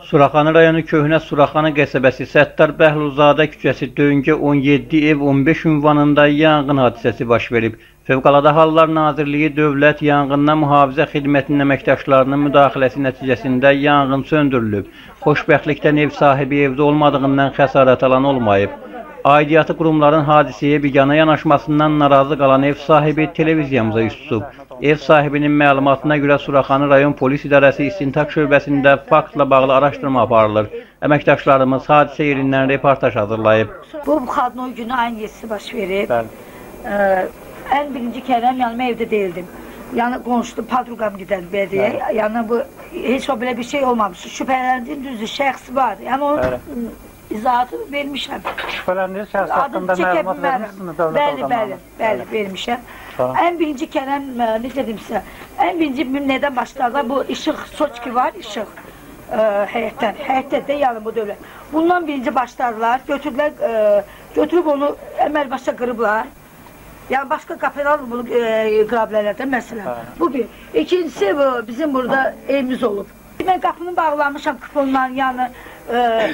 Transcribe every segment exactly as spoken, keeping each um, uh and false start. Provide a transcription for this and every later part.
Suraxanı rayonu Köhnə Suraxanı qəsəbəsi Səttar Bəhlulzadə küçəsi Döngə on yeddi ev on beş ünvanında yanğın hadisəsi baş verib. Fövqəladə Hallar Nazirliyi Dövlət Yanğından Mühafizə Xidmətinin əməkdaşlarının müdaxiləsi nəticəsində yanğın söndürülüb. Xoşbəxtlikdən ev sahibi evdə olmadığından xəsarət alan olmayıb. Aidiyyatı qurumların hadisəyə biganə yanaşmasından narazı qalan ev sahibi televiziyamıza üst tutub. Ev sahibinin məlumatına görə Suraxanı rayon polis idarəsi istintaq şöbəsində faktla bağlı araşdırma aparılır. Əməkdaşlarımız hadisə yerindən reportaj hazırlayıb. Bu Xadnoy günü ayın yedisi baş verib. Ee, ən birinci kərəm yanıma evdə deyildim. Yəni qonşuda padruqam gedədi belediyə. Yəni bu heç o belə bir şey olmamış. Şübhələndim düzdür, şəxs var. Yəni onun izahatı vermişəm. Şübhələndiğiniz şəxs haqqında məlumat vermişsiniz dövlət bəli, bəli, bəli, vermişəm. Ən birinci kələm, ne dedim sizə, ən birinci nədən başlarlar? Bu işıq, soçki var, işıq e, həyətdən, həyətdə də yəni bu dövlət. Bundan birinci başlarlar, götürürlər, e, götürüb onu əməl başa qırıblar. Yəni başqa qapılar bunu e, qırablərlərdən məsələn. Bu bir. İkincisi bu, bizim burada evimiz olub. Mən qapını bağlamışam kuponla, yəni e,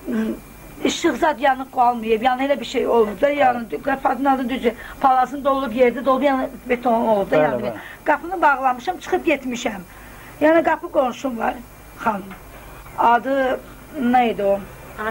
İşıq zat yanıq qalmayıb, yəni elə bir şey olub da, yəni qapının adı düzü, palasında olub, yerdə dolub, yəni beton olub da, yəni qapını bağlamışam, çıxıb getmişəm. Yəni qapı qonşum var, xanım. Adı neydi o?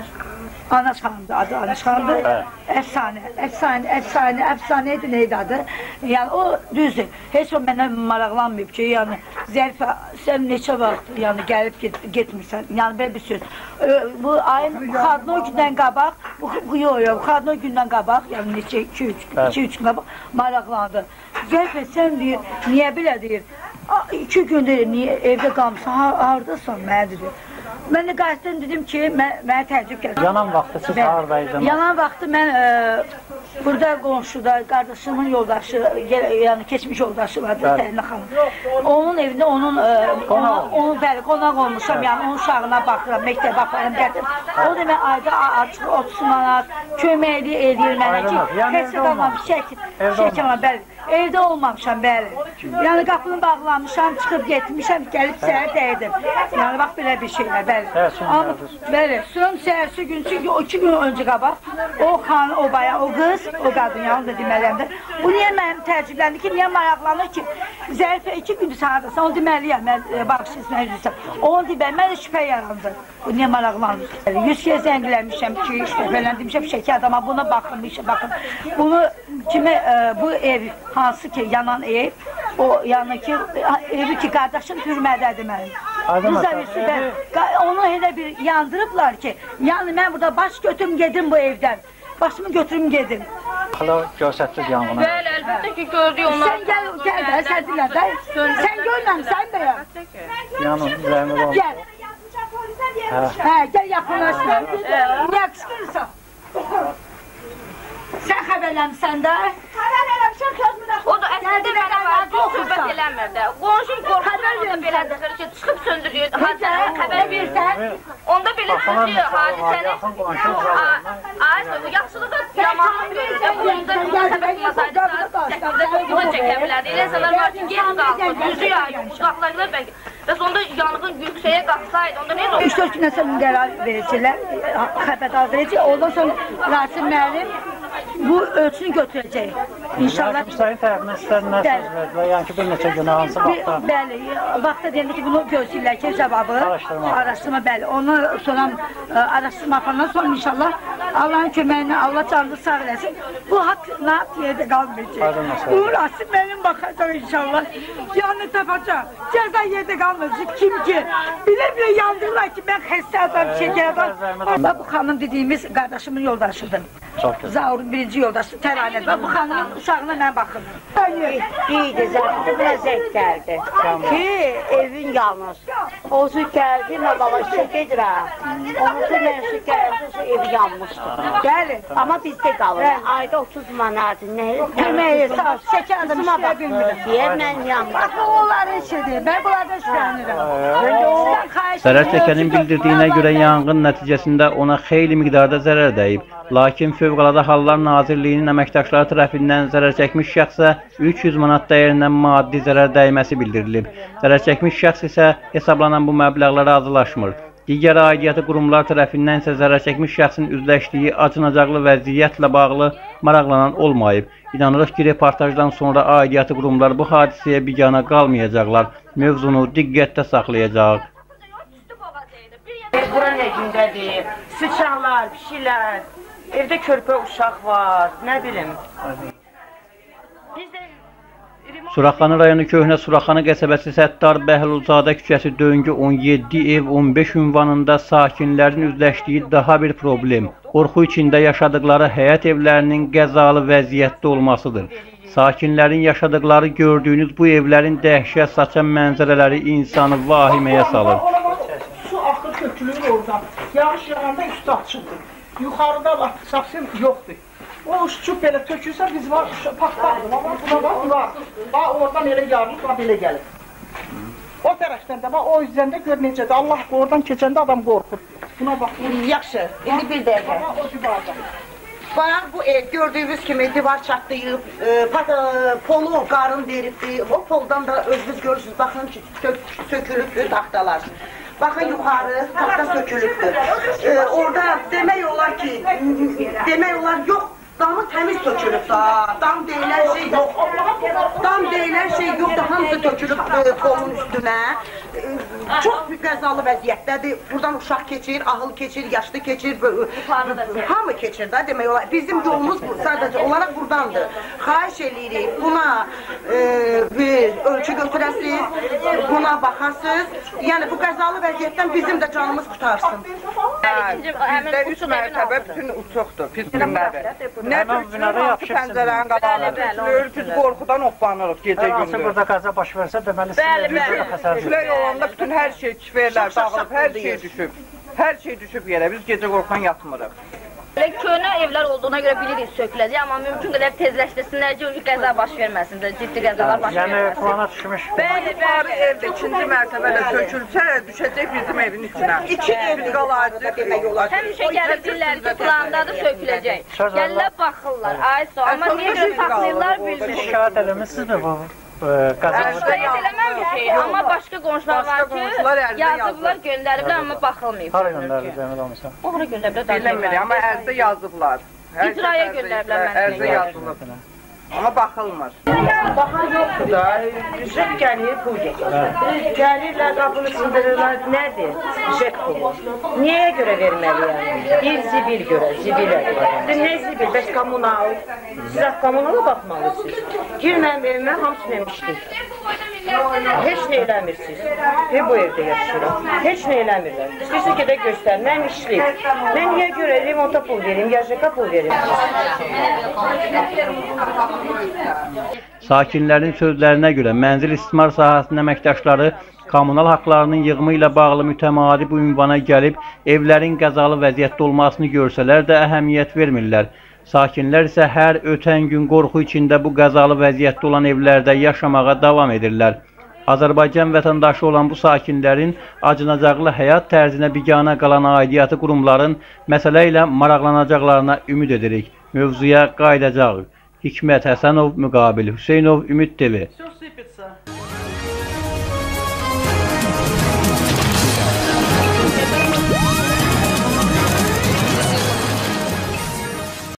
Anaş xanımdır, adı Anaş xanımdır. Əfsanə, əfsanə, əfsanə, əfsanə idi, neydi adı? Yəni o düzdür, heç o mənə maraqlanmayıb ki, yəni Zərifə, sən neçə vaxt yəni gəlib get, getmirsən, yəni belə bir söz. Bu ayın Xadnoy gündən qabaq, bu yox yox, Xadnoy gündən qabaq, yəni neçə, iki üç gün qabaq maraqlandı. Zərifə, sən deyir, niyə belə deyir, iki gündür evdə qalmışsan, haradasan, mənə deyir. Mən də qayıtdım, dedim ki, mənə təəccüb gəldi. Yanan vaxtı siz haradaydınız? Yanan vaxtı mən e, burada qonşuda, qardaşımın yoldaşı, yəni keçmiş yoldaşı vardı, Təlinə xanım. Onun evində, onun, e, ona, onun bəli, qonaq olmuşam, yəni onun uşağına baxıram, məktəbə aparım, gəldim. O da mən ayda açıq otuz manat, köməkli eləyir mənə ki, heç qalmam, şəkil, şəkil, bəli. Evdə olmamışam, bəli. Yəni qapını bağlamışam, çıxıb getmişəm, gəlib səhər dəydim. Yəni bax belə bir şeylər, bəli. Amma, bəli, son səhərsi gün, çünki o iki gün öncə qabaq, o xan, o bayan, o qız, o qadın, yəni onu da deməliyəm də. Bu niyə mənim təəccübləndi ki, niyə maraqlanır ki, Zərifə iki gündür sağdasın, onu deməliyəm, mən bağışçısına üzülsəm. Onu deməliyəm, mən də şübhə yarandı. Bu niyə maraqlanır? Yüz kez zəngiləmişəm ki, şübhələndirmişəm, şəkil adama, buna baxın, bir şey baxın. Bunu kimi, bu ev, hansı ki, yanan ev, o yəni ki, evi ki, qardaşım türmədədir mənim. Onu elə bir yandırıblar ki, yəni mən burada baş götürüm gedim bu evdən. Başımı götürüm gedim. Hala görsətsiz yanğına. Bəli, əlbəttə ki, gördük onlar. Sən gəl, gəl də, sən dinlə də. Sən görməmsən də ya. Yanın, zəhmət olun. Gəl. Hə, gəl yaxınlaşma. Niyə qışqırırsan? Sən xəbərləmsən də? Xəbər eləmişəm, közmüdə. O da əslində belə var, çox söhbət eləmir də. Qonşum qorxudan da belə dəxir ki, çıxıb söndürüyor. Hadisəni xəbər versən, onda belə söndürüyor hadisəni. Ay, yaxşılığı yamanlıq görürsən, onda xəbər olmasaydı, bu da çəkə bilərdi. Elə insanlar var ki, geri qalsın, yüzü yayın, uzaqlarına bəlkə. Və sonunda yanğın yüksəyə qalsaydı, onda nə olur? üç dörd gündən sonra qərar verəcəklər, xəbər verəcək. Ondan sonra Rasim müəllim bu ölçünü götürəcək. İnşallah. Müsahib tərəfindən sizlər nə söz verdilər? Yəni ki, bir neçə günə hansı vaxtda? Bəli, vaxtda deyildi ki, bunu gözləyirlər ki, cavabı. Araşdırma. Araşdırma, bəli. Onu sonra araşdırma aparandan sonra inşallah Allahın köməyinə, Allah canlı sağ eləsin. Bu haqq naat yerdə qalmayacaq. Bu Rasim mənim baxacaq inşallah. Yəni tapacaq. Cəza yerdə qalmayacaq. Kim ki, bilə-bilə yandırırlar ki, mən xəstə adam, şəkər adam. Bu xanım dediyimiz qardaşımın yoldaşıdır. Zaurun birinci yoldaşı Təranədir. Bu xanımın uşağına mən baxım. İyiydi, zərfdə buna zəng gəldi ki, evin yalnız. Ozu gəldi, nə baba işə gedirəm. Onu da mən işə gəldi, evi yanmışdı. Bəli. Amma bizdə qalır. Ayda otuz manat. Köməyi, sağ ol. Şəkər adam işləyə bilmirəm. Deyə mən yanmışdım. Bax, onların işidir. Mən bunlardan şübhələnirəm. Zərər çəkənin bildirdiyinə görə yanğın nəticəsində ona xeyli miqdarda zərər dəyib. Lakin Fövqəladə Hallar Nazirliyinin əməkdaşları tərəfindən zərər çəkmiş şəxsə üç yüz manat dəyərindən maddi zərər dəyməsi bildirilib. Zərər çəkmiş şəxs isə hesablanan bu məbləğlərə razılaşmır. Digər aidiyyatı qurumlar tərəfindən isə zərər çəkmiş şəxsin üzləşdiyi acınacaqlı vəziyyətlə bağlı maraqlanan olmayıb. İnanırıq ki, reportajdan sonra aidiyyatı qurumlar bu hadisəyə bigana qalmayacaqlar, mövzunu diqqətdə saxlayacaq. Bura nə gündədir? Sıçanlar, pişiklər, evdə körpə uşaq var, nə bilim. Suraxanı rayonu Köhnə Suraxanı qəsəbəsi Səttar Bəhlulzadə küçəsi döngü on yeddi ev on beş ünvanında sakinlərin üzləşdiyi daha bir problem, qorxu içində yaşadıkları həyət evlərinin qəzalı vəziyyətdə olmasıdır. Sakinlərin yaşadıkları gördüyünüz bu evlərin dəhşət saçan mənzərələri insanı vahiməyə salır. Su axır tökülür oradan, yağış yağanda üstü açıldır. Yuxarıda saksın yoxdur. O uçub belə tökülsə biz var, paxtaqdır, buna var, var. Bax, oradan elə yarılıb, bax, belə gəlir. O tərəfdən də, bax, o üzdən də gör necədir. Allah oradan keçəndə adam qorxur. Buna bax. Yaxşı, indi bir dəqiqə. Bax, o divarda. Bax, bu ev gördüyünüz kimi divar çatlayıb, e, polu qarın veribdir. O poldan da özünüz görürsünüz, baxın ki, sökülübdür taxtalar. Baxın yuxarı, taxta sökülübdür. E, orada demək olar ki, demək olar yox. Damı təmiz tökülüb da, dam deyilən şey yox, dam deyilən şey yoxdur, hamısı tökülüb kolun üstünə. Çox qəzalı vəziyyətdədir, buradan uşaq keçir, ahıl keçir, yaşlı keçir, hamı keçir da demək olar. Bizim yolumuz sadəcə olaraq buradandır. Xahiş edirik, buna bir ölçü götürəsiz, buna baxasız, yəni bu qəzalı vəziyyətdən bizim də canımız qutarsın. Bizdə üç mərtəbə bütün uçuqdur, pis günləri. Nə tökülür, hansı pəncərənin qabağına tökülür, biz qorxudan oplanırıq gecə gündür. Hansı burada qəza baş versə, deməli sizin evinizdə xəsər düşür. Külək olanda bütün hər şey çiferlər dağılıb, hər şey düşüb. Hər şey düşüb yerə, biz gecə qorxan yatmırıq. Köhnə evlər olduğuna görə bilirik söküləcək, amma mümkün qədər tezləşdirsinlər ki, qəza baş verməsin də, ciddi qəzalar baş verməsin. Yəni plana düşmüş. Bəli, bəli, evdə ikinci mərtəbədə sökülsə, düşəcək bizim evin içinə. İki evdə qalacaq demək olar. Həmişə gəlib deyirlər ki, plandadır söküləcək. Gəlirlər, baxırlar, ay so, amma niyə görə saxlayırlar bilmirik. Şikayət eləmişsinizmi bu? Şikayət eləməmişik, amma başqa qonşular var ki, yazıblar, göndəriblər, amma baxılmayıb. Hara göndəriblər, demək olmasa? Oraya göndəriblər, Bilmirik, amma ərzdə yazıblar. İcraya göndəriblər mənə. Ərzdə yazılıb. Amma baxılmır. Baxan yoxdur da, ücret gəlir, pul gedir. Gəlirlər, qapını sındırırlar, nədir? Ücret pulu. Niyə görə verməliyəm? Bir zibil görə, zibilə görə. Nə zibil? Bəs kommunal? Siz kommunala baxmalısınız. Gir mənim evimə, hamısı məmişdir. Heç nə eləmirsiniz. Və bu evdə yaşayıram. Heç nə eləmirlər. İstəyirsiniz ki, də göstər, mən işləyim. Mən niyə görə remonta pul verim, yaşaka pul verim? Sakinlərin sözlərinə görə mənzil istismar sahəsinin əməkdaşları kommunal haqlarının yığımı ilə bağlı mütəmadi bu ünvana gəlib evlərin qəzalı vəziyyətdə olmasını görsələr də əhəmiyyət vermirlər. Sakinlər isə hər ötən gün qorxu içində bu qəzalı vəziyyətdə olan evlərdə yaşamağa davam edirlər. Azərbaycan vətəndaşı olan bu sakinlərin acınacaqlı həyat tərzinə bigana qalan aidiyyatı qurumların məsələ ilə maraqlanacaqlarına ümid edirik. Mövzuya qayıdacağıq. Hikmət Həsənov, Müqabil Hüseynov, Ümid T V.